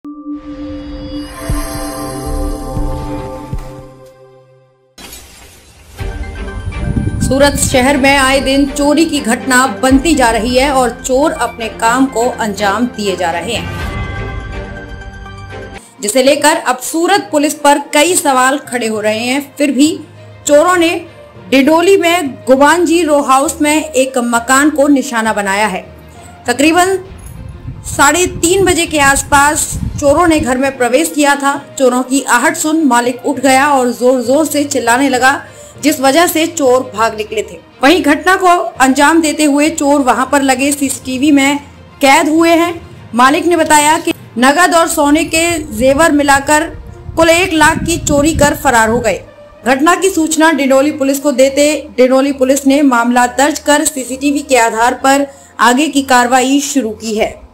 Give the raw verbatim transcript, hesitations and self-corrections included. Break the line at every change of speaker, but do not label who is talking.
सूरत शहर में आए दिन चोरी की घटना बनती जा रही है और चोर अपने काम को अंजाम दिए जा रहे हैं, जिसे लेकर अब सूरत पुलिस पर कई सवाल खड़े हो रहे हैं। फिर भी चोरों ने डिडोली में गुबांजी रो हाउस में एक मकान को निशाना बनाया है। तकरीबन साढ़े तीन बजे के आसपास चोरों ने घर में प्रवेश किया था। चोरों की आहट सुन मालिक उठ गया और जोर जोर से चिल्लाने लगा, जिस वजह से चोर भाग निकले थे। वहीं घटना को अंजाम देते हुए चोर वहां पर लगे सीसीटीवी में कैद हुए हैं। मालिक ने बताया कि नगद और सोने के जेवर मिलाकर कुल एक लाख की चोरी कर फरार हो गए। घटना की सूचना डिडोली पुलिस को देते डिडोली पुलिस ने मामला दर्ज कर सीसीटीवी के आधार पर आगे की कार्रवाई शुरू की है।